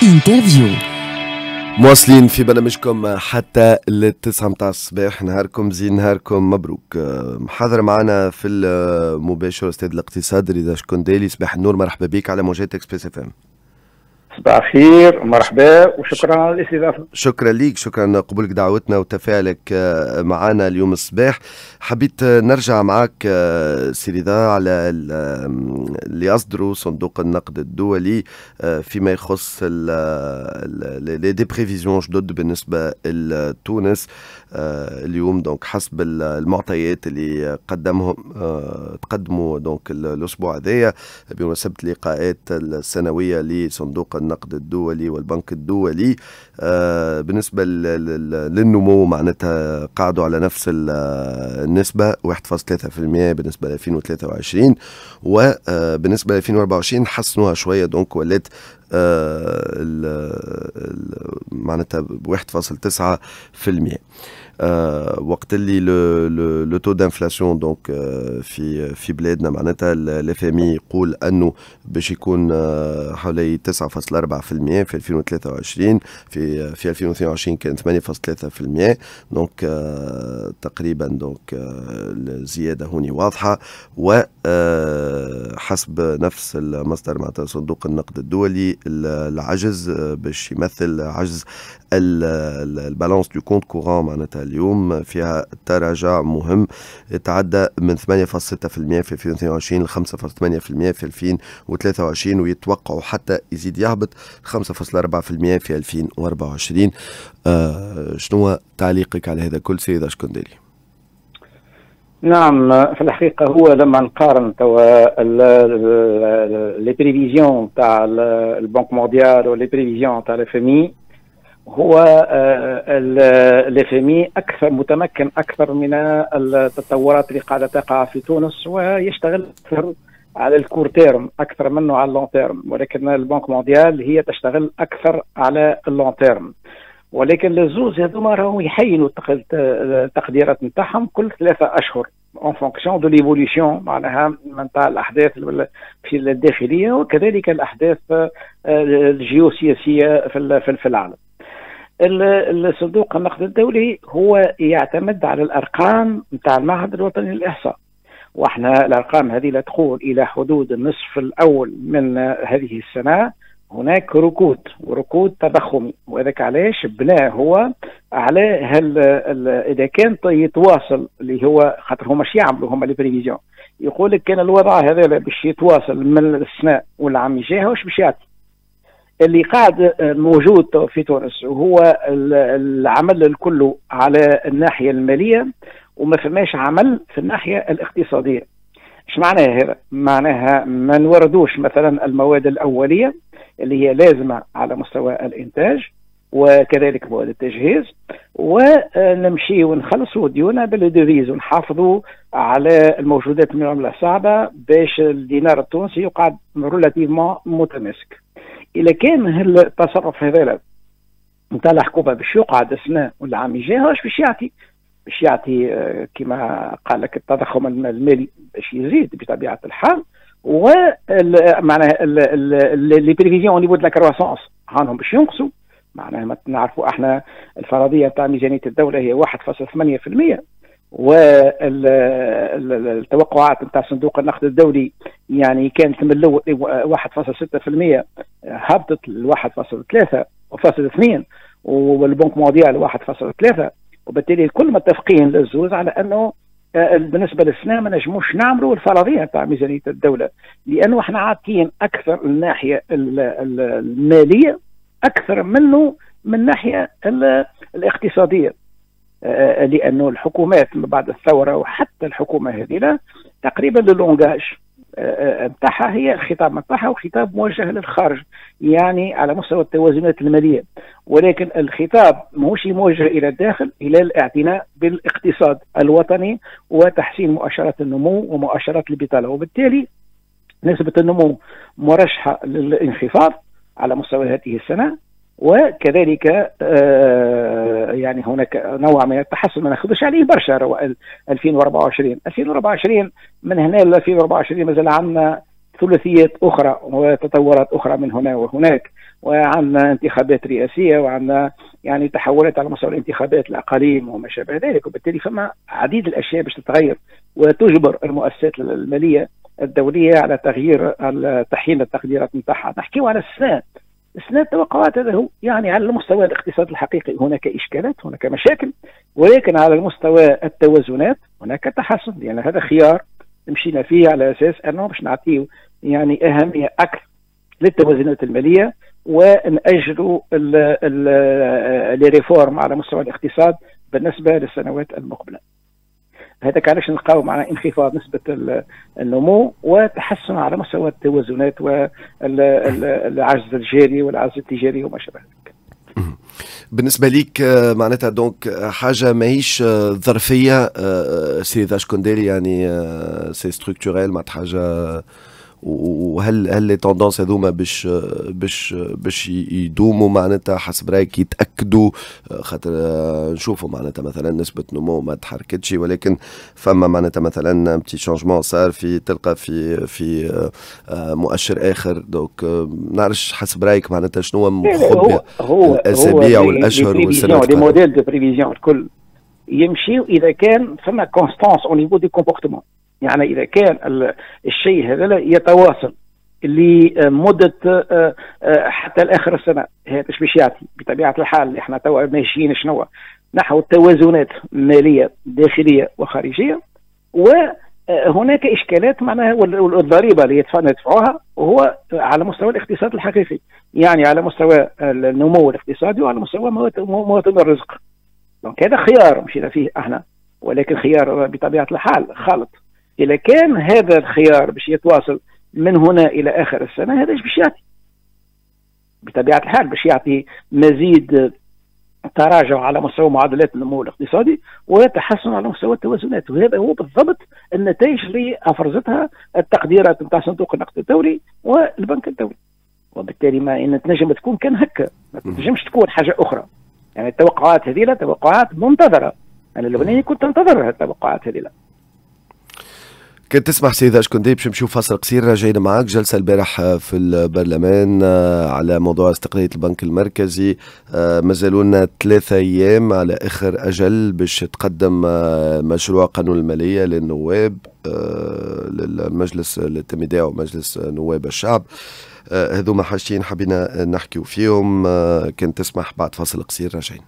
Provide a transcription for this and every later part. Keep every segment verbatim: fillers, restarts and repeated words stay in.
انترفيو. مواصلين في برنامجكم حتى للتسعة متاع الصباح. نهاركم زين، نهاركم مبروك. محاضرة معنا في المباشر أستاذ الاقتصاد رضا شكندالي. صباح النور، مرحبا بك على موجات اكسبريس اف ام. صباح الخير، مرحبا وشكرا على الاستضافه. شكرا ليك، شكرا قبولك دعوتنا وتفاعلك معنا اليوم الصباح. حبيت نرجع معك سي رضا على اللي أصدروا صندوق النقد الدولي فيما يخص لي دي بريفيزيون جدد بالنسبة لتونس اليوم. دونك حسب المعطيات اللي قدمهم تقدموا دونك الأسبوع هذايا بمناسبة اللقاءات السنوية لصندوق النقد الدولي والبنك الدولي، بالنسبة للنمو معناتها قاعدوا على نفس النسبة واحد فاصلة ثلاثة بالمئة بالنسبة ل ألفين وثلاثة وعشرين، وبالنسبة ل ألفين وأربعة وعشرين حسنوها شوية دونك ولات معناتها واحد فاصلة تسعة بالمئة. أه وقت اللي لو تو دانفلاسيون دونك في في بلادنا معناتها الاف ام اي يقول انه باش يكون حوالي تسعة فاصلة أربعة بالمئة في ألفين وثلاثة وعشرين، في في ألفين واثنين وعشرين كانت ثمانية فاصلة ثلاثة بالمئة. دونك أه تقريبا دونك أه الزياده هوني واضحه. و حسب نفس المصدر معناتها صندوق النقد الدولي العجز باش يمثل عجز البالانس دو كونت كورون معناتها اليوم فيها تراجع مهم يتعدى من ثمانية فاصلة ستة بالمئة في ألفين واثنين وعشرين ل خمسة فاصلة ثمانية بالمئة في ألفين وثلاثة وعشرين، ويتوقعوا حتى يزيد يهبط خمسة فاصلة أربعة بالمئة في ألفين وأربعة وعشرين. آه شنو تعليقك على هذا كل سيد شكندالي؟ نعم، في الحقيقة هو لما نقارن توا لي بريفيزيون تاع البنك مونديال ولي بريفيزيون تاع الاف ام اي، هو الاف ام اي اكثر متمكن اكثر من التطورات اللي قاعده تقع في تونس، ويشتغل اكثر على الكور تيرم اكثر منه على اللون تيرم، ولكن البنك مونديال هي تشتغل اكثر على اللون تيرم. ولكن الزوز هذوما راهم يحينوا التقديرات نتاعهم كل ثلاثة اشهر اون فونكسيون دو ليفوليسيون، معناها نتاع الاحداث في الداخليه وكذلك الاحداث الجيوسياسيه في العالم. الصندوق النقد الدولي هو يعتمد على الارقام نتاع المعهد الوطني للاحصاء، واحنا الارقام هذه لا تقول الى حدود النصف الاول من هذه السنه هناك ركود وركود تضخمي، وذاك علاش بناه هو على هل اذا كان يتواصل اللي هو خاطر هما شي يعملوا هما لي بريفيزيون، يقول لك كان الوضع هذا باش يتواصل من السنه والعام الجاي واش باش يعطي. اللي قاعد موجود في تونس وهو العمل الكل على الناحيه الماليه وما فماش عمل في الناحيه الاقتصاديه. ايش معناها هذا؟ معناها ما نوردوش مثلا المواد الاوليه اللي هي لازمه على مستوى الانتاج وكذلك مواد التجهيز، ونمشي ونخلصوا ديونا بالديفيز ونحافظوا على الموجودات من العمله الصعبه باش الدينار التونسي يقعد ريلاتيفمون متماسك. إذا كان التصرف هذا نتاع الحكومة باش يقعد السنة والعام الجاي واش باش يعطي؟ باش يعطي كما قال لك التضخم المالي باش يزيد بطبيعة الحال، ومعناها لي بريفيزيون او نيفو دو لا كرواسونس هانهم باش ينقصوا. معناها نعرفوا احنا الفرضية تاع ميزانية الدولة هي واحد فاصلة ثمانية بالمئة، والتوقعات نتاع صندوق النقد الدولي يعني كانت من الاول واحد فاصلة ستة بالمئة هبطت ل واحد فاصلة ثلاثة فاصلة اثنين، والبنك مونديال واحد فاصلة ثلاثة، وبالتالي الكل متفقين للزوز على انه بالنسبه للسنه ما نجموش نعملوا الفرضيه تاع ميزانيه الدوله، لانه احنا عاطين اكثر الناحيه الماليه اكثر منه من الناحيه الاقتصاديه، لانه الحكومات من بعد الثوره وحتى الحكومه هذه تقريبا اللونجاج نتاعها هي الخطاب نتاعها وخطاب موجه للخارج، يعني على مستوى التوازنات الماليه، ولكن الخطاب ماهوش موجه الى الداخل، الى الاعتناء بالاقتصاد الوطني وتحسين مؤشرات النمو ومؤشرات البطاله، وبالتالي نسبه النمو مرشحه للانخفاض على مستوى هذه السنه، وكذلك آه يعني هناك نوع من التحسن ما ناخذش عليه برشا ألفين وأربعة وعشرين ألفين وأربعة وعشرين من هنا ل ألفين وأربعة وعشرين مازال عندنا ثلاثيات اخرى وتطورات اخرى من هنا وهناك، وعندنا انتخابات رئاسيه، وعندنا يعني تحولات على مستوى الانتخابات الاقاليم وما شابه ذلك، وبالتالي فما عديد الاشياء باش تتغير وتجبر المؤسسات الماليه الدوليه على تغيير تحيين التقديرات نتاعها. نحكيو على السنه السنه التوقعات، هذا هو يعني على المستوى الاقتصادي الحقيقي هناك اشكالات، هناك مشاكل، ولكن على المستوى التوازنات هناك تحسن، لان يعني هذا خيار مشينا فيه على اساس انه باش نعطيو يعني اهميه اكثر للتوازنات الماليه ونأجلوا الريفورم على مستوى الاقتصاد بالنسبه للسنوات المقبله. هذا علاش نلقاو معنا انخفاض نسبه النمو وتحسن على مستوى التوازنات والعجز الجاري والعجز التجاري وما شابه ذلك. بالنسبة ليك معناتها دونك حاجة ماهيش ظرفية سي ذا شكونديري، يعني سي ستركتوريل معناتها حاجة، وهل هل لي توندونس هذوما باش باش باش يدوموا معناتها حسب رايك يتاكدوا؟ خاطر نشوفوا معناتها مثلا نسبه نمو ما تحركتش، ولكن فما معناتها مثلا بتي شانجمون صار في تلقى في في مؤشر اخر. دونك نعرفش حسب رايك معناتها شنو مخبي الاسابيع والاشهر والسنوات؟ لي موديل دو بريفيزيون الكل يمشيوا اذا كان فما كونستانس او نيفو دي كومبورتمون، يعني إذا كان الشيء هذا يتواصل لمدة حتى لآخر السنة، هذا ايش باش يعطي؟ بطبيعة الحال احنا توا ماشيين شنو نحو توازنات مالية داخلية وخارجية، وهناك إشكالات معناها والضريبة اللي يدفعوها وهو على مستوى الاقتصاد الحقيقي، يعني على مستوى النمو الاقتصادي وعلى مستوى مواتم الرزق. دونك هذا خيار مشينا فيه احنا، ولكن خيار بطبيعة الحال خالط. إذا كان هذا الخيار باش يتواصل من هنا إلى آخر السنة، هذا ايش باش يعطي؟ بطبيعة الحال باش يعطي مزيد تراجع على مستوى معدلات النمو الاقتصادي وتحسن على مستوى التوازنات، وهذا هو بالضبط النتائج اللي أفرزتها التقديرات نتاع صندوق النقد الدولي والبنك الدولي. وبالتالي ما إن تنجم تكون كان هكا، ما تنجمش تكون حاجة أخرى. يعني التوقعات هذه لا توقعات منتظرة، أنا اللبناني كنت أنتظر التوقعات هذه. لا كنت تسمح سيدة شكوندي باش نمشيو فاصل قصير، راجعين معاك. جلسة البارح في البرلمان على موضوع استقلالية البنك المركزي، مازالوا لنا ثلاثة أيام على آخر أجل باش تقدم مشروع قانون المالية للنواب للمجلس التمديدي ومجلس نواب الشعب. هذوما حاجتين حبينا نحكيو فيهم. كنت تسمح بعد فاصل قصير راجعين.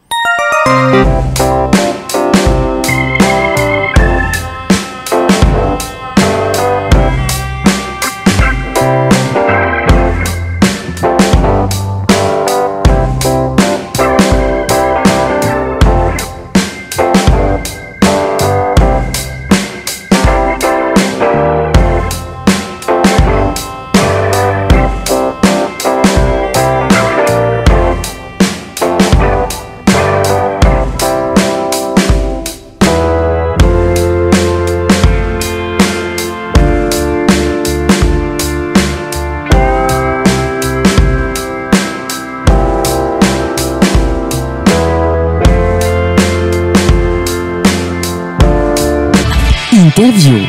انترفيو.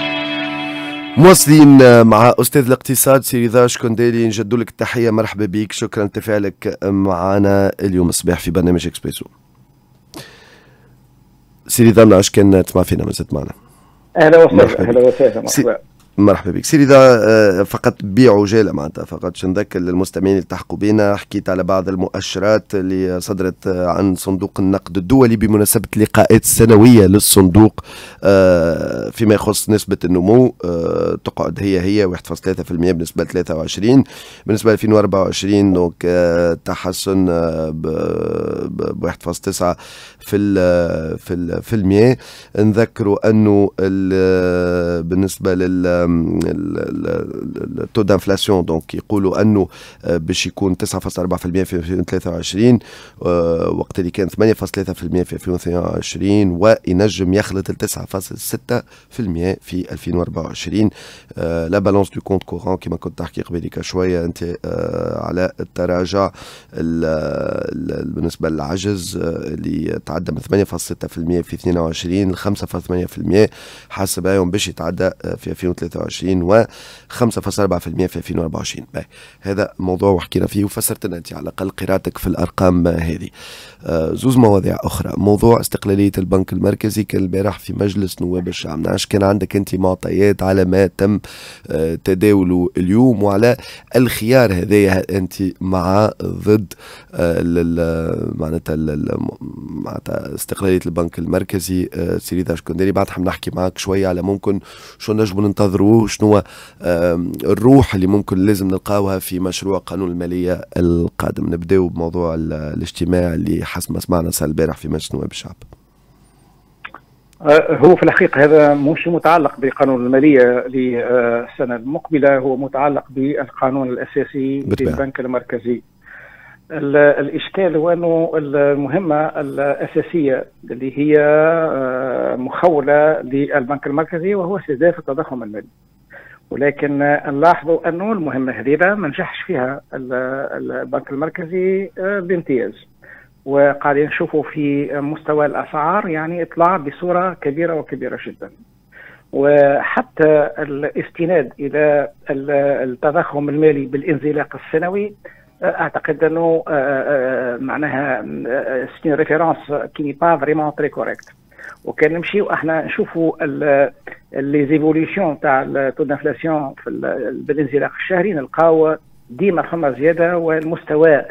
مواصلين مع أستاذ الاقتصاد سي رضا شكونديري، نجدوا لك التحية، مرحبا بك، شكرا لتفاعلك معنا اليوم الصباح في برنامج اكسبريسو. سي رضا منعش كان تسمع فينا ما زلت معنا. أهلا وسهلا. أهلا وسهلا مرحبا. مرحبا بك سي رضا. فقط بيع وجاله معناتها، فقط باش نذكر للمستمعين اللي التحقوا بينا، حكيت على بعض المؤشرات اللي صدرت عن صندوق النقد الدولي بمناسبة اللقاءات السنوية للصندوق فيما يخص نسبة النمو. تقعد هي هي واحد فاصلة ثلاثة بالمئة بالنسبة ل ثلاثة وعشرين، بالنسبة ل ألفين وأربعة وعشرين دونك تحسن ب واحد فاصلة تسعة في في المئة. نذكروا انه بالنسبة لل التو دانفلاسيون دونك يقولوا انه باش يكون تسعة فاصلة أربعة بالمئة في ألفين وثلاثة وعشرين وقت اللي كان ثمانية فاصلة ثلاثة بالمئة في ألفين واثنين وعشرين، وينجم يخلط ل تسعة فاصلة ستة بالمئة في ألفين وأربعة وعشرين. لا بالانس دو كونت كورون كما كنت تحكي قبيلك شويه انت على التراجع بالنسبه للعجز اللي تعدى من ثمانية فاصلة ستة بالمئة في اثنين وعشرين ل خمسة فاصلة ثمانية بالمئة حسب يوم باش يتعدى في ألفين وثلاثة ثلاثة وعشرين و خمسة فاصلة أربعة بالمئة في ألفين وأربعة وعشرين. هذا موضوع وحكينا فيه وفسرت لنا أنت على الأقل قراءتك في الأرقام هذه. آه زوز مواضيع أخرى، موضوع استقلالية البنك المركزي. كان البارح في مجلس نواب الشعب نعرفش كان عندك أنت معطيات على ما تم آه تداوله اليوم وعلى الخيار هذايا، أنت مع ضد آه معناتها معناتها استقلالية البنك المركزي. آه سيري شكندري بعد حنحكي معك شوية على ممكن شو نجم ننتظروه، شنو الروح اللي ممكن لازم نلقاوها في مشروع قانون المالية القادم. نبداو بموضوع الاجتماع اللي حسب ما سمعنا صار البارح في مجلس نواب الشعب. هو في الحقيقة هذا مش متعلق بقانون المالية للسنة المقبلة، هو متعلق بالقانون الأساسي للبنك المركزي. الإشكال هو أنه المهمة الأساسية اللي هي مخولة للبنك المركزي وهو استهداف التضخم المالي، ولكن نلاحظوا أنه المهمة هذه ما نجحش فيها البنك المركزي بامتياز، وقاعدين نشوفوا في مستوى الأسعار يعني إطلاع بصورة كبيرة وكبيرة جدا. وحتى الاستناد إلى التضخم المالي بالانزلاق السنوي اعتقد انه معناها سين ريفيرونس كي ني با فريمون تري كوريكت. وكان نمشيو احنا نشوفوا لي زيفوليسيون تاع التو دانفلاسيون في بالانزلاق الشهري، نلقاو ديما فما زياده، والمستوى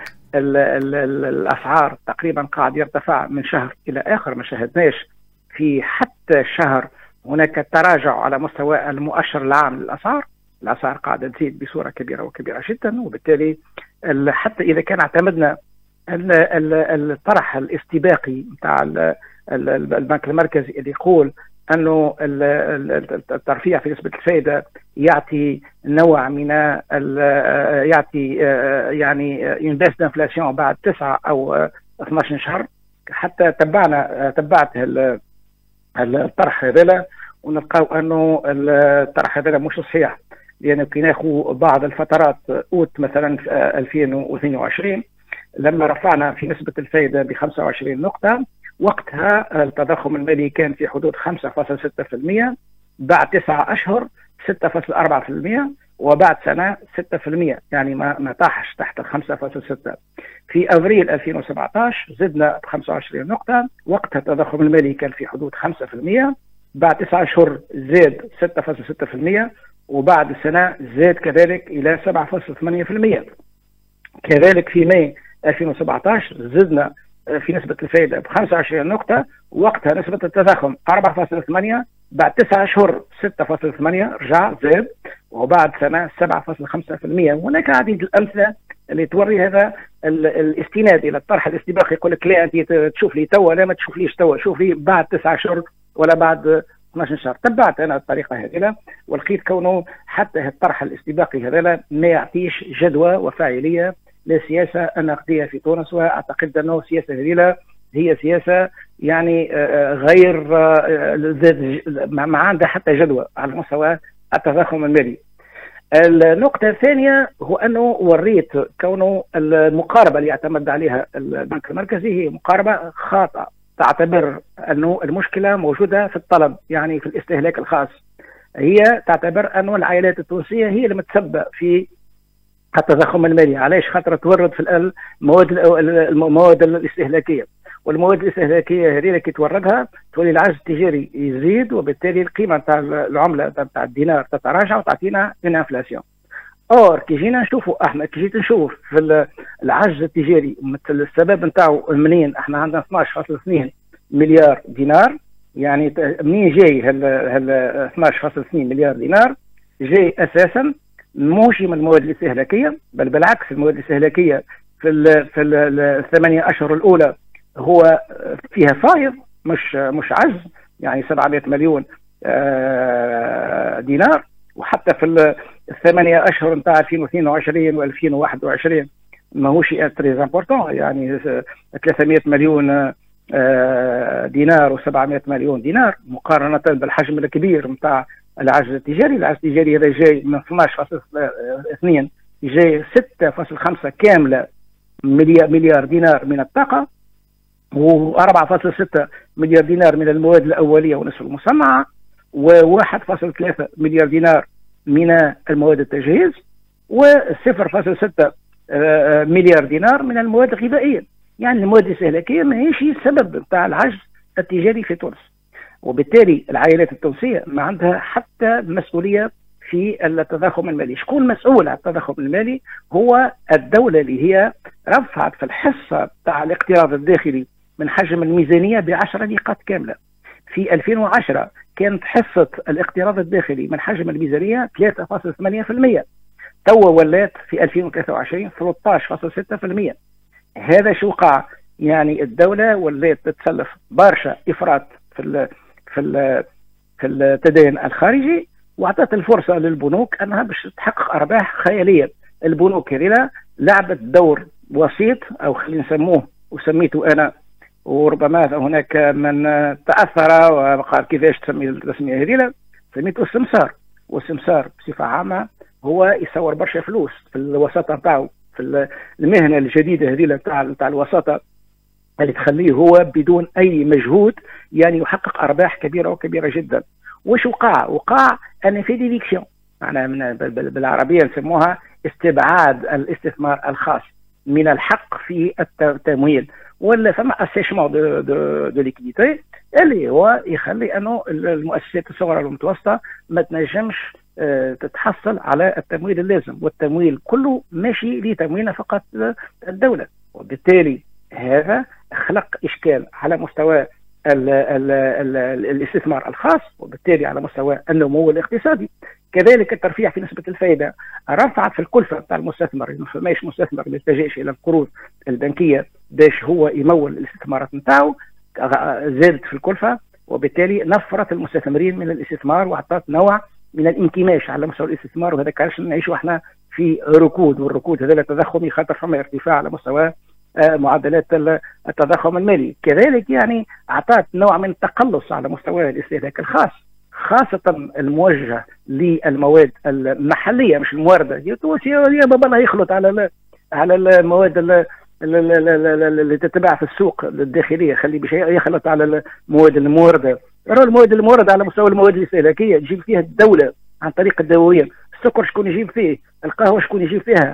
الاسعار تقريبا قاعد يرتفع من شهر الى اخر. ما شاهدناش في حتى شهر هناك تراجع على مستوى المؤشر العام للاسعار. الاسعار قاعده تزيد بصوره كبيره وكبيره جدا، وبالتالي حتى اذا كان اعتمدنا الطرح الاستباقي نتاع البنك المركزي اللي يقول انه الترفيع في نسبه الفائده يعطي نوع من يعطي يعني ينباس دانفلاسيون بعد تسعة او اثناشر شهر، حتى تبعنا تبعت الطرح هذا ونلقاو انه الطرح هذا مش صحيح، لأنه كي ناخذ بعض الفترات أوت مثلا في ألفين واثنين وعشرين لما رفعنا في نسبة الفائدة ب خمسة وعشرين نقطة، وقتها التضخم المالي كان في حدود خمسة فاصلة ستة بالمئة، بعد تسعة أشهر ستة فاصلة أربعة بالمئة، وبعد سنة ستة بالمئة، يعني ما ما طاحش تحت ال خمسة فاصلة ستة. في أبريل ألفين وسبعة عشر زدنا ب خمسة وعشرين نقطة، وقتها التضخم المالي كان في حدود خمسة بالمئة، بعد تسعة أشهر زاد ستة فاصلة ستة بالمئة، وبعد سنة زاد كذلك إلى سبعة فاصلة ثمانية بالمئة. كذلك في ماي ألفين وسبعة عشر زدنا في نسبة الفائدة ب خمسة وعشرين نقطة، وقتها نسبة التضخم أربعة فاصلة ثمانية، بعد تسعة أشهر ستة فاصلة ثمانية رجع زاد، وبعد سنة سبعة فاصلة خمسة بالمئة. هناك عديد الأمثلة اللي توري هذا الاستناد إلى الطرح الاستباقي. يقول لك لا أنت تشوف لي توا، لا ما تشوف ليش توا، شوف لي بعد تسعة أشهر ولا بعد اثناشر شهر. تبعت انا الطريقه هذه ولقيت كونه حتى الطرح الاستباقي هذا ما يعطيش جدوى وفاعليه للسياسه النقديه في تونس، واعتقد انه السياسه هذه هي سياسه يعني غير ما عندها حتى جدوى على مستوى التضخم المالي. النقطه الثانيه هو انه وريت كونه المقاربه اللي يعتمد عليها البنك المركزي هي مقاربه خاطئه، تعتبر أنه المشكلة موجودة في الطلب، يعني في الاستهلاك الخاص. هي تعتبر أنه العائلات التونسية هي اللي متسببة في التضخم المالي. علاش؟ خاطر تورد في المواد المواد الاستهلاكية، والمواد الاستهلاكية هذه كي توردها تولي العجز التجاري يزيد، وبالتالي القيمة تاع العملة تاع الدينار تتراجع وتعطينا من انفلاسيون. اور كي جينا نشوفوا احنا كي جيت نشوف في العجز التجاري مثل السبب نتاعو منين، احنا عندنا اثناش فاصلة اثنين مليار دينار، يعني منين جاي هال هال اثناش فاصلة اثنين مليار دينار؟ جاي اساسا موشي من المواد الاستهلاكيه، بل بالعكس المواد الاستهلاكيه في ال في الثمانيه اشهر الاولى هو فيها فائض مش مش عجز، يعني سبعمائة مليون دينار. وحتى في الثمانية أشهر نتاع ألفين واثنين وعشرين وألفين وواحد وعشرين ماهوش تري امبورتون، يعني ثلاثمائة مليون دينار و700 مليون دينار مقارنة بالحجم الكبير نتاع العجز التجاري. العجز التجاري هذا جاي من اثناش فاصلة اثنين جاي ستة فاصلة خمسة كاملة مليار دينار من الطاقة، و4 فاصلة ستة مليار دينار من المواد الأولية والنصف المصنعة، و1 فاصلة ثلاثة مليار دينار من المواد التجهيز، وصفر فاصلة ستة مليار دينار من المواد الغذائيه. يعني المواد الاستهلاكيه ما هيش السبب بتاع العجز التجاري في تونس، وبالتالي العائلات التونسيه ما عندها حتى مسؤوليه في التضخم المالي. شكون مسؤول على التضخم المالي؟ هو الدوله اللي هي رفعت في الحصه بتاع الاقتراض الداخلي من حجم الميزانيه بعشرة نقاط كامله. في ألفين وعشرة كانت حصه الاقتراض الداخلي من حجم الميزانيه ثلاثة فاصلة ثمانية بالمئة، توا ولات في ألفين وثلاثة وعشرين ثلاثة عشر فاصلة ستة بالمئة. هذا شو وقع؟ يعني الدوله ولات تتسلف برشا افراط في ال في ال في التدين الخارجي، واعطت الفرصه للبنوك انها باش تحقق ارباح خياليه. البنوك هذه لعبت دور وسيط، او خلينا نسموه وسميته انا، وربما هناك من تاثر وقال كيفاش تسمي التسميه هذه، سميته السمسار. والسمسار بصفه عامه هو يصور برشا فلوس في الوساطه نتاعو، في المهنه الجديده هذه نتاع نتاع الوساطه، اللي تخليه هو بدون اي مجهود يعني يحقق ارباح كبيره وكبيره جدا. وش وقع؟ وقع ان في ديديكسيون، معناها من بالعربيه نسموها استبعاد الاستثمار الخاص من الحق في التمويل، ولا فما اسيشمون دو دو دو ليكيديتي اللي هو يخلي انه المؤسسات الصغرى والمتوسطه ما تنجمش تتحصل على التمويل اللازم، والتمويل كله ماشي لتمويل فقط الدوله. وبالتالي هذا خلق اشكال على مستوى ال ال ال الاستثمار الخاص، وبالتالي على مستوى النمو الاقتصادي. كذلك الترفيع في نسبه الفائده رفعت في الكلفه بتاع المستثمر، ما فماش مستثمر ما يلتجئش الى القروض البنكيه باش هو يمول الاستثمارات نتاعو، زادت في الكلفه، وبالتالي نفرت المستثمرين من الاستثمار واعطت نوع من الانكماش على مستوى الاستثمار. وهذا كانش نعيشوا احنا في ركود، والركود هذا تضخمي خاطر فما ارتفاع على مستوى معدلات التضخم المالي. كذلك يعني اعطت نوع من التقلص على مستوى الاستهلاك الخاص، خاصه الموجه للمواد المحليه مش الموارده. يا بابا الله يخلط على على المواد اللي تتباع في السوق الداخليه، خلي باش يخلط على المواد المورده. راه المواد المورده على مستوى المواد الاستهلاكيه تجيب فيها الدوله عن طريق الدواوين. السكر شكون يجيب فيه؟ القهوه شكون يجيب فيها؟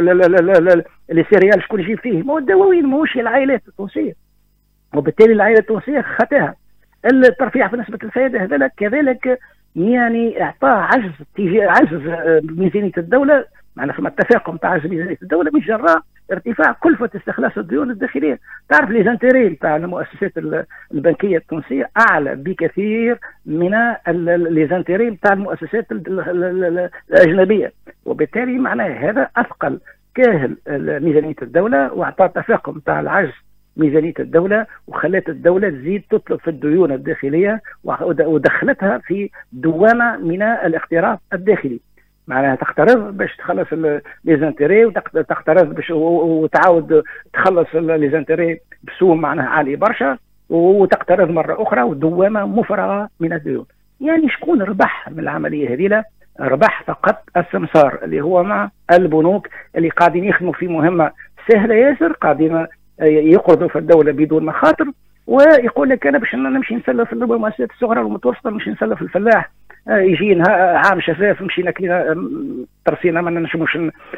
السيريال شكون يجيب فيه؟ ما هو الدواوين، ماهوش العائلات التونسيه. وبالتالي العائله التونسيه خطاها. الترفيع في نسبه الفائده هذا كذلك يعني اعطاه عجز عجز ميزانيه الدوله، معنا في التفاقم تاع عجز ميزانيه الدوله من جراء ارتفاع كلفه استخلاص الديون الداخليه. تعرف لي زانتيري تاع المؤسسات البنكيه التونسيه اعلى بكثير من لي زانتيري تاع المؤسسات الاجنبيه، وبالتالي معناه هذا اثقل كاهل ميزانيه الدوله، واعطى تفاقم تاع العجز ميزانيه الدوله، وخلت الدوله تزيد تطلب في الديون الداخليه ودخلتها في دوامه من الاقتراض الداخلي. معناها تقترض باش تخلص لي زانتيري، وتقترض باش وتعاود تخلص لي زانتيري بسوم معناها عالي برشا، وتقترض مره اخرى، ودوامه مفرغه من الديون. يعني شكون ربح من العمليه هذه؟ لا ربح فقط السمسار اللي هو مع البنوك اللي قاعدين يخدموا في مهمه سهله ياسر، قاعدين يقرضوا في الدوله بدون مخاطر، ويقول لك انا باش نمشي نسلف المؤسسات الصغرى والمتوسطه، نمشي نسلف الفلاح، يجي عام شفاف مشينا كلينا ترسينا ما نجموش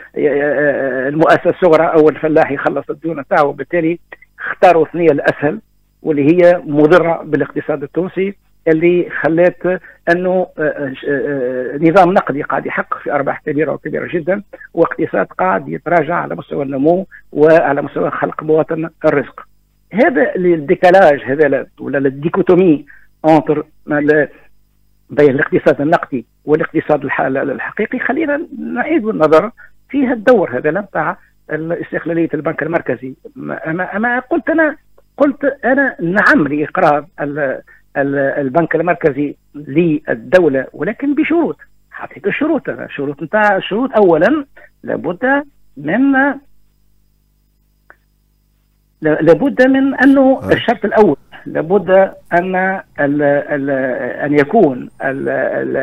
المؤسسه الصغرى او الفلاح يخلص الديون تاعو. وبالتالي اختاروا الثنيه الاسهل واللي هي مضره بالاقتصاد التونسي، اللي خلات انه نظام نقدي قاعد يحقق في ارباح كبيره وكبيره جدا، واقتصاد قاعد يتراجع على مستوى النمو وعلى مستوى خلق مواطن الرزق. هذا الديكالاج هذا ولا الديكوتومي انتر بين الاقتصاد النقدي والاقتصاد الحقيقي خلينا نعيد النظر في الدور هذا نتاع استقلاليه البنك المركزي. أما, أما قلت انا قلت انا نعم لاقرار البنك المركزي للدوله، ولكن بشروط. حطيت الشروط، انا شروط نتاع الشروط اولا لابد من لابد من انه الشرط الاول لابد ان ال ال ان يكون ال ال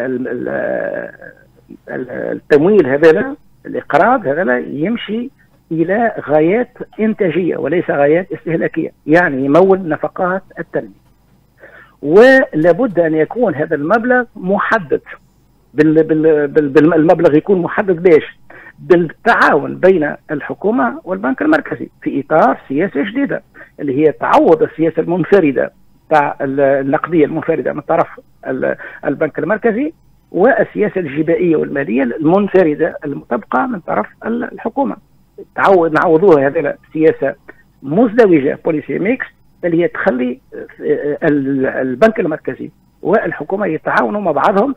ال التمويل هذا الاقراض هذا يمشي الى غايات انتاجيه وليس غايات استهلاكيه، يعني يمول نفقات التنميه. ولابد ان يكون هذا المبلغ محدد، بالمبلغ يكون محدد باش بالتعاون بين الحكومه والبنك المركزي في اطار سياسه جديده اللي هي تعوض السياسه المنفرده تاع النقديه المنفرده من طرف البنك المركزي والسياسه الجبائيه والماليه المنفرده المطبقه من طرف الحكومه. تعود نعوضوها هذه السياسه مزدوجه بوليسي ميكس اللي هي تخلي البنك المركزي والحكومه يتعاونوا مع بعضهم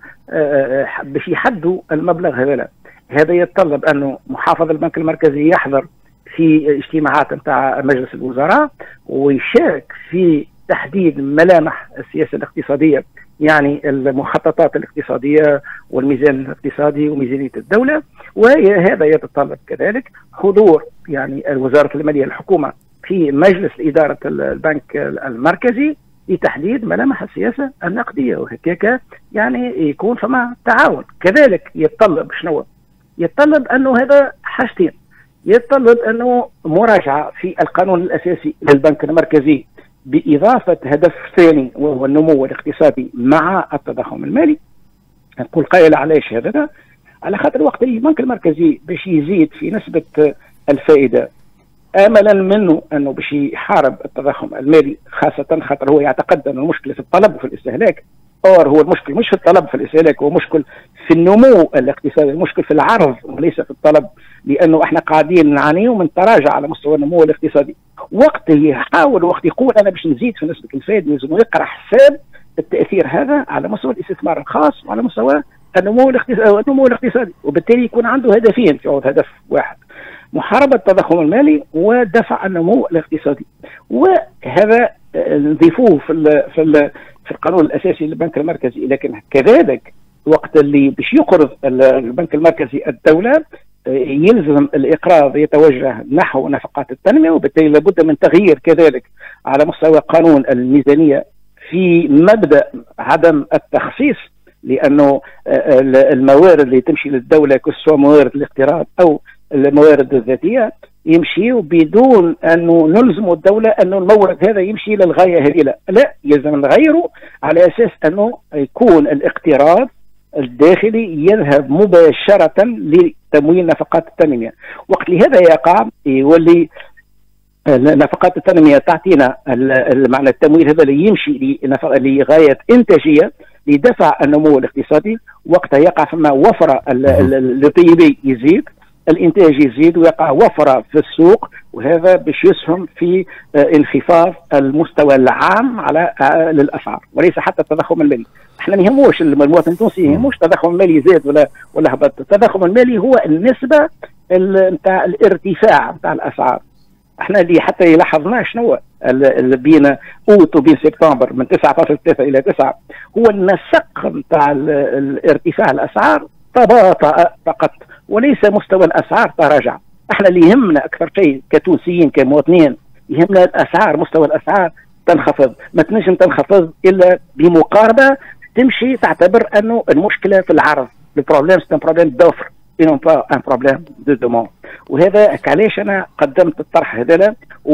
باش يحدوا المبلغ هذا. هذا يتطلب انه محافظ البنك المركزي يحضر في اجتماعات نتاع مجلس الوزراء ويشارك في تحديد ملامح السياسه الاقتصاديه، يعني المخططات الاقتصاديه والميزان الاقتصادي وميزانيه الدوله. وهذا يتطلب كذلك حضور يعني وزاره الماليه الحكومه في مجلس اداره البنك المركزي لتحديد ملامح السياسه النقديه، وهكاك يعني يكون فما تعاون. كذلك يتطلب شنو؟ يتطلب انه هذا حاجتين، يتطلب انه مراجعه في القانون الاساسي للبنك المركزي باضافه هدف ثاني وهو النمو الاقتصادي مع التضخم المالي. نقول قائل علاش هذا؟ على خاطر وقت البنك المركزي باش يزيد في نسبه الفائده املا منه انه باش يحارب التضخم المالي، خاصه خاطر هو يعتقد ان المشكله في الطلب وفي الاستهلاك. اور هو المشكل مش في الطلب في الاستهلاك، هو مشكل في النمو الاقتصادي، المشكل في العرض وليس في الطلب، لانه احنا قاعدين نعانيو من تراجع على مستوى النمو الاقتصادي. وقت يحاول وقت يقول انا باش نزيد في نسبه الفائده لازم يقرا حساب التاثير هذا على مستوى الاستثمار الخاص وعلى مستوى النمو الاقتصادي، النمو الاقتصادي وبالتالي يكون عنده هدفين في هدف واحد: محاربه التضخم المالي ودفع النمو الاقتصادي. وهذا نضيفوه في ال في ال في القانون الاساسي للبنك المركزي. لكن كذلك وقت اللي باش يقرض البنك المركزي الدوله يلزم الاقراض يتوجه نحو نفقات التنميه، وبالتالي لابد من تغيير كذلك على مستوى قانون الميزانيه في مبدا عدم التخصيص، لانه الموارد اللي تمشي للدوله كسوا موارد الاقتراض او الموارد الذاتيه يمشي بدون انه نلزم الدوله انه المورد هذا يمشي للغايه هذه، لا, لا يلزم نغيره على اساس انه يكون الاقتراض الداخلي يذهب مباشره لتمويل نفقات التنميه. وقت لهذا يقع يولي نفقات التنميه تعطينا معنى التمويل هذا اللي يمشي لغايه انتاجيه لدفع النمو الاقتصادي. وقتها يقع فما وفره البي بي يزيد، الانتاج يزيد ويقع وفره في السوق، وهذا باش يسهم في انخفاض المستوى العام على للاسعار وليس حتى التضخم المالي. احنا ما يهموش المواطن التونسي يهموش التضخم المالي زاد ولا ولا هبط، التضخم المالي هو النسبه نتاع الارتفاع نتاع الاسعار. احنا اللي حتى لاحظناه شنو اللي بين اوت وبين سبتمبر من تسعة فاصلة ثلاثة الى تسعة هو النسق نتاع الارتفاع الاسعار تباطأ فقط وليس مستوى الاسعار تراجع. احنا اللي يهمنا اكثر شيء كتونسيين كمواطنين يهمنا الاسعار، مستوى الاسعار تنخفض، ما تنجم تنخفض الا بمقاربه تمشي تعتبر انه المشكله في العرض، البروبليم سي ان بروبليم دوفر اي با ان بروبليم دو دوموند. وهذا علاش انا قدمت الطرح هذا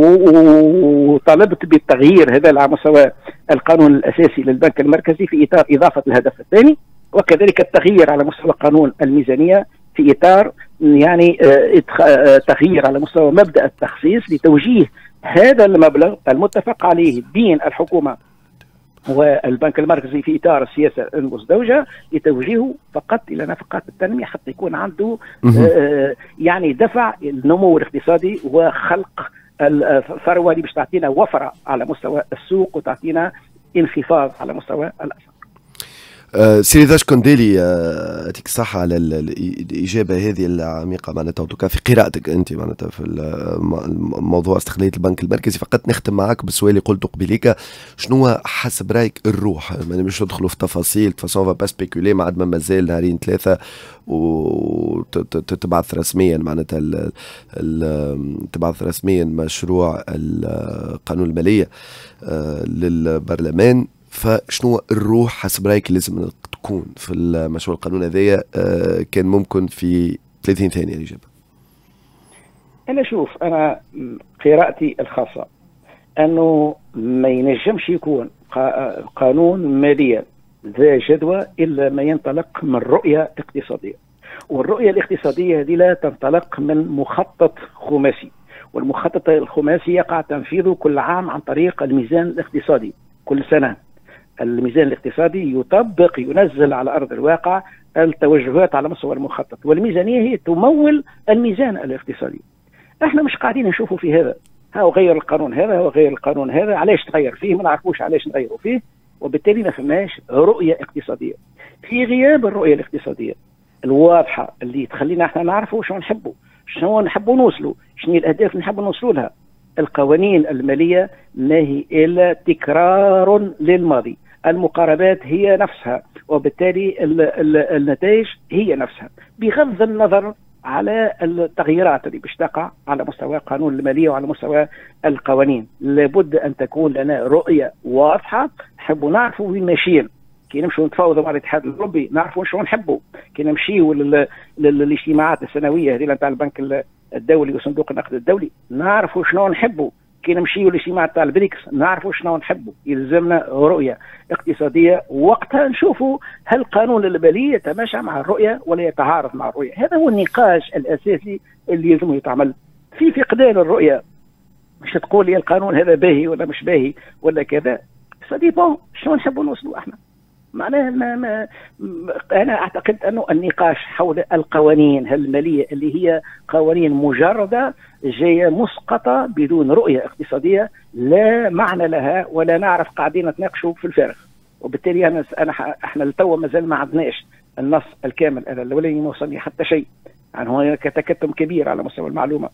وطالبت بالتغيير هذا على مستوى القانون الاساسي للبنك المركزي في اطار اضافه الهدف الثاني، وكذلك التغيير على مستوى قانون الميزانيه في اطار يعني تغيير على مستوى مبدا التخصيص لتوجيه هذا المبلغ المتفق عليه بين الحكومه والبنك المركزي في اطار السياسه المزدوجه لتوجيهه فقط الى نفقات التنميه حتى يكون عنده آه يعني دفع النمو الاقتصادي وخلق الثروه اللي باش تعطينا وفره على مستوى السوق وتعطينا انخفاض على مستوى الاسعار. أه سيدي داش كونديلي أه يعطيك الصحة على الإجابة هذه العميقة معناتها وتوكا في قراءتك أنت معناتها في الموضوع استقلالية البنك المركزي. فقط نختم معك بالسؤال اللي قلته قبيليك، شنو حسب رايك الروح؟ يعني مش ندخلوا في تفاصيل فاسون فا با سبيكولي ما عاد ما مازال نهارين ثلاثة وتبعث رسميا معناتها تبعث رسميا مشروع القانون المالية أه للبرلمان. فشنو الروح حسب رايك لازم تكون في المشروع القانون هذايا؟ آه كان ممكن في ثلاثين ثانية الإجابة. أنا شوف، أنا قراءتي الخاصة أنه ما ينجمش يكون قانون مالية ذا جدوى إلا ما ينطلق من رؤية اقتصادية. والرؤية الاقتصادية هذه لا تنطلق من مخطط خماسي، والمخطط الخماسي يقع تنفيذه كل عام عن طريق الميزان الاقتصادي. كل سنة الميزان الاقتصادي يطبق ينزل على أرض الواقع التوجهات على مستوى المخطط، والميزانية هي تمول الميزان الاقتصادي. احنا مش قاعدين نشوفوا في هذا، ها غير القانون هذا وغير القانون هذا، علاش تغير فيه؟ ما نعرفوش علاش نغيروا فيه، وبالتالي ما فماش رؤية اقتصادية. في غياب الرؤية الاقتصادية الواضحة اللي تخلينا احنا نعرفوا شنو نحبوا، شنو نحبوا نوصلوا، شنو الأهداف اللي نحبوا نوصلوا لها. القوانين المالية ما هي إلا تكرار للماضي، المقاربات هي نفسها، وبالتالي النتائج هي نفسها، بغض النظر على التغييرات اللي باش تقع على مستوى قانون المالية وعلى مستوى القوانين. لابد أن تكون لنا رؤية واضحة، نحبوا نعرفوا وين ماشيين. كي نمشوا نتفاوضوا مع الاتحاد الاوروبي نعرفوا شنو نحبوا، كي نمشيوا للاجتماعات السنويه هذه نتاع البنك الدولي وصندوق النقد الدولي نعرفوا شنو نحبوا، كي نمشيوا للاجتماع تاع البريكس نعرفوا شنو نحبوا. يلزمنا رؤيه اقتصاديه، وقتها نشوفوا هل قانون الماليه يتماشى مع الرؤيه ولا يتعارض مع الرؤيه. هذا هو النقاش الاساسي اللي يلزم يتعمل. في فقدان الرؤيه مش تقول لي القانون هذا باهي ولا مش باهي ولا كذا، ساديبون شنو نحبوا نوصلوا احنا. معناها ما ما انا اعتقد انه النقاش حول القوانين الماليه اللي هي قوانين مجرده جايه مسقطه بدون رؤيه اقتصاديه لا معنى لها، ولا نعرف قاعدين نتناقشوا في الفارغ. وبالتالي انا انا احنا لتوا مازال ما عندناش النص الكامل، انا الاولاني ما وصلني حتى شيء. يعني هناك تكتم كبير على مستوى المعلومه،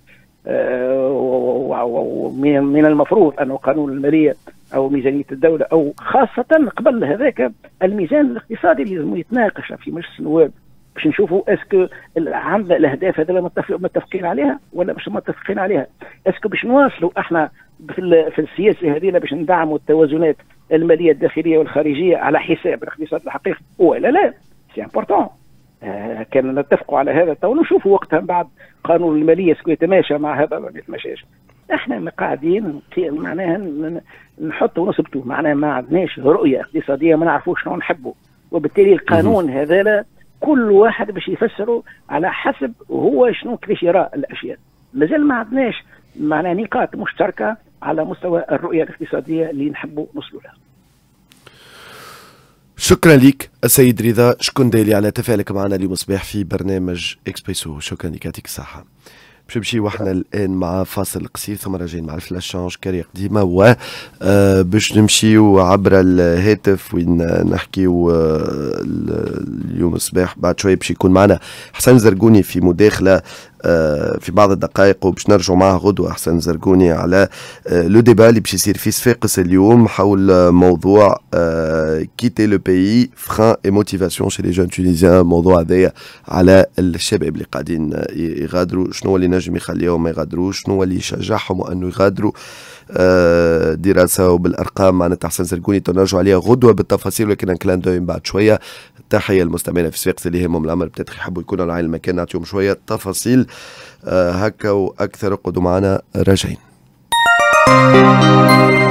ومن المفروض أنه قانون المالية أو ميزانية الدولة أو خاصة قبل هذاك الميزان الاقتصادي اللي لازم يتناقش في مجلس النواب باش نشوفوا اسكو عندنا الأهداف هذول متفقين عليها ولا مش متفقين عليها، اسكو باش نواصلوا احنا في في السياسة هذه باش ندعموا التوازنات المالية الداخلية والخارجية على حساب الاقتصاد الحقيقي ولا لا. سي امبورتون. آه كان نتفقوا على هذا تو نشوفوا وقتها بعد قانون الماليه سكو يتماشى مع هذا ولا ما يتماشاش. احنا ما قاعدين معناها نحطوا ونثبتوا، معناها ما عندناش رؤيه اقتصاديه، ما نعرفوش شنو نحبوا، وبالتالي القانون هذا كل واحد باش يفسره على حسب هو شنو كيفاش يرى الاشياء. مازال ما عندناش معناها نقاط مشتركه على مستوى الرؤيه الاقتصاديه اللي نحبوا نوصلوا لها. شكرا لك السيد رضا شكنديلي على تفاعلك معنا اليوم الصباح في برنامج اكسبريسو. شكرا لك، يعطيك الصحة. باش نمشي وحنا الان مع فاصل قصير ثم راجعين مع الفلاش شانج كاري قديمة و آه باش نمشيو عبر الهاتف وين نحكيو آه اليوم الصباح. بعد شوي باش يكون معنا حسن زرقوني في مداخلة في بعض الدقائق، وباش نرجعوا معه غدوة حسن زرقوني على لو ديبا اللي باش يصير في صفاقس اليوم حول موضوع كيتي لو بيي فران اي موتيفاسيون شي لي جون تونيزيان. الموضوع هذايا على الشباب اللي قاعدين يغادروا، شنو اللي نجم يخليهم ما يغادروش، شنو اللي يشجعهم انه يغادروا. دراسة وبالارقام معنا حسن زرقوني تنرجعوا عليها غدوة بالتفاصيل، ولكن كلان دوين بعد شوية. تحية للمستمعين في صفاقس اللي يهمهم الامر بتاتخ يحبوا يكونوا على المكان، نعطيهم شوية تفاصيل آه هكا واكثر. قعدوا معنا راجعين.